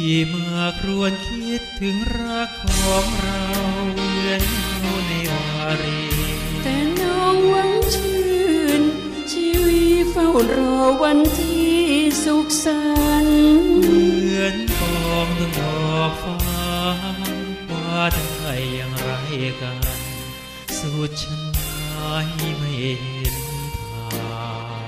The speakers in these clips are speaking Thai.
พี่เมื่อครวญคิดถึงรักของเราเหมือนเขาในวารีแต่น้องหวังชื่นชีวิตเฝ้ารอวันที่สุขสันต์เหมือนปองดอกฟ้าว่าได้อย่างไรกันสุดฉันไม่เห็นทาง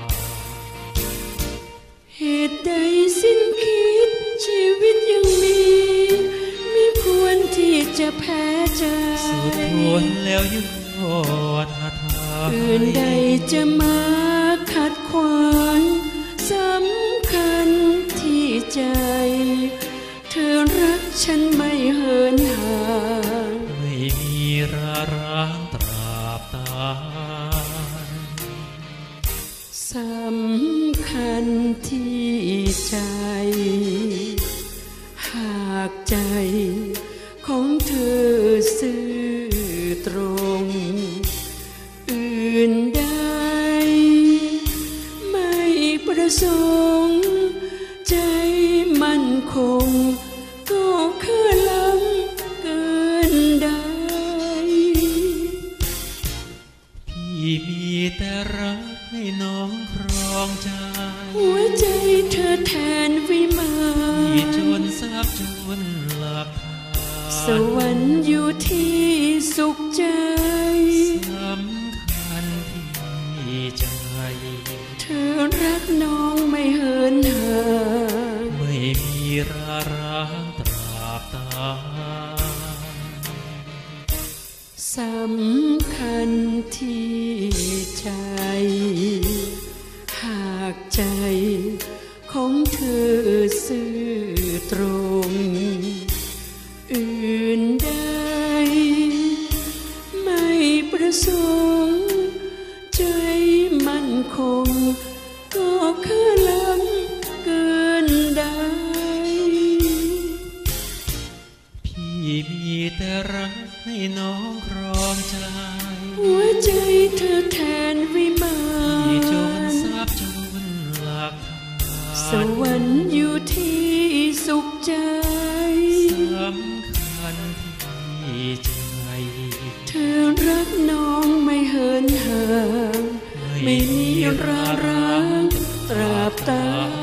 เหตุใดสิ้นคิดชีวิตยังมีไม่ควรที่จะแพ้ใจสุดทนแล้วยอดหาทางอื่นใดจะมาขัดขวางสำคัญที่ใจเธอรักฉันไม่เหินห่างไม่มีราร้างตราบตายสำคัญที่ใจหากใจของเธอซื่อตรงอื่นใดไม่ประสงค์ใจมั่นคงก็คือล้ำเกินได้พี่มีแต่รักให้น้องครองใจหัวใจเธอแทนวิมานพี่จนทราบจนหลับสวรรค์อยู่ที่สุขใจสำคัญที่ใจเธอรักน้องไม่เหินห่างไม่มีราร้างตราบตายสำคัญที่ใจหากใจของเธอซื่อตรงอื่นใดไม่ประสงค์ใจมั่นคงก็คือล้ำเกินได้พี่มีแต่รักให้น้องครองใจหัวใจเธอแทนวิมานพี่จนทราบจนหลับสวรรค์อยู่ที่สุขใจสำคัญที่ใจเธอรักน้องไม่เหินห่างไม่มีราร้างตราบตาย